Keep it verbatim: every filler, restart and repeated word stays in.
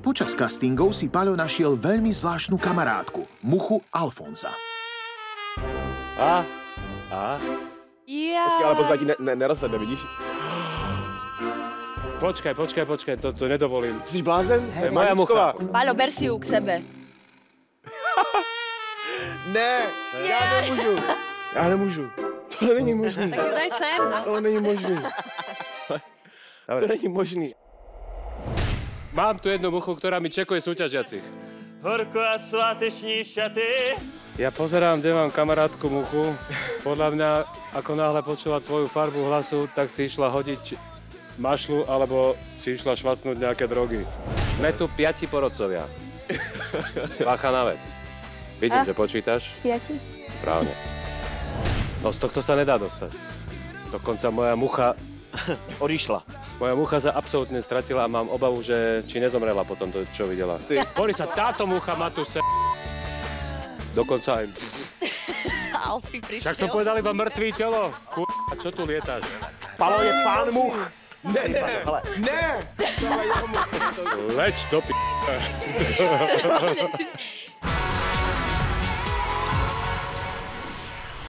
Počas castingov si Paľo našiel veľmi zvláštnu kamarátku, muchu Alfonsa. A? A? Ja. Počkaj, ale pozvaj ti ne, ne, nerozsede, vidíš? Počkaj, počkaj, počkaj, to, to nedovolím. Jsi blázen? To je moja mucha. Paľo, ber si ju k sebe. Ne, já nemůžu. Já nemůžu. To není možný. Tak ju daj sem, no. To není možný. To není možný. Mám tu jednu muchu, ktorá mi čekuje súťažiacich. Horko a svátečný šaty. Ja pozerám, kde mám kamarátku muchu. Podľa mňa, ako náhle počula tvoju farbu hlasu, tak si išla hodiť mašlu, alebo si išla švacnúť nejaké drogy. Sme tu piati porodcovia. Bacha na vec. Vidím, a? Že počítaš. Piati? Správne. No z tohto sa nedá dostať. Dokonca moja mucha... Odišla. Moja mucha sa absolútne stratila a mám obavu, že či nezomrela po tomto, čo videla. Boli sa, táto mucha má tu se... Dokonca aj... Alfie prišiel. Však som povedal iba mŕtvý telo. K***a, čo tu lietaš? Palo je pán much. Ne, ne, ne! Leč do p***.